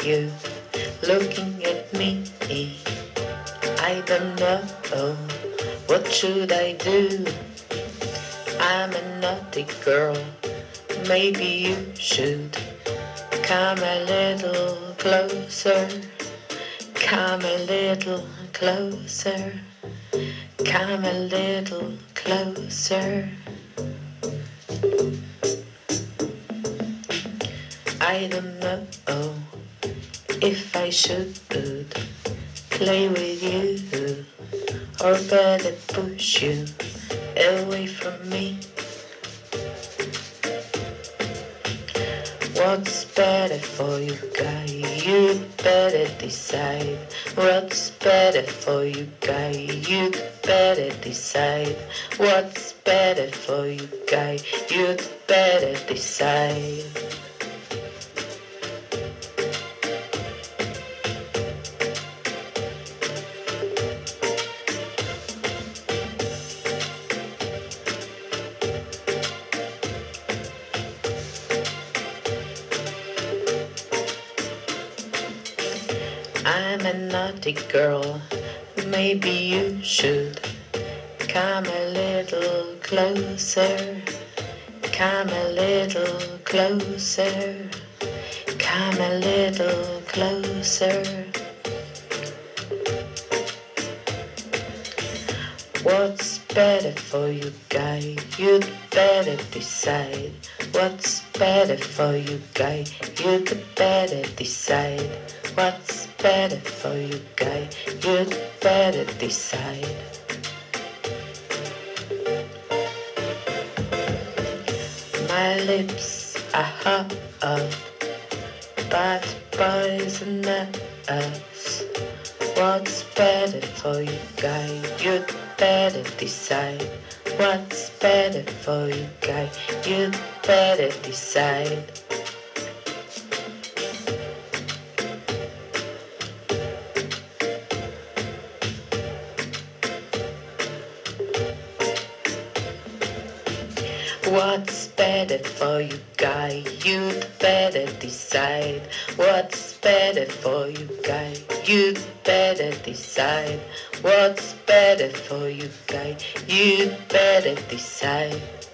you looking at me. I don't know, what should I do? I'm a naughty girl, maybe you should come a little closer, come a little closer, come a little closer. I don't know if I should play with you or better push you away from me. What's better for you, guy? You'd better decide. What's better for you, guy? You'd better decide. What's better for you, guy? You'd better decide. I'm a naughty girl, maybe you should come a little closer, come a little closer, come a little closer. What's better for you, guy? You'd better decide. What's better for you, guy? You'd better decide. What's better for you, guy? You'd better decide. My lips are hot, but poisonous. What's better for you, guy? You'd better decide. What's better for you, guy? You'd better decide. What's better for you, guy? You'd better decide. What's better for you, guy? You'd better decide. What's better for you, guy? You'd better decide.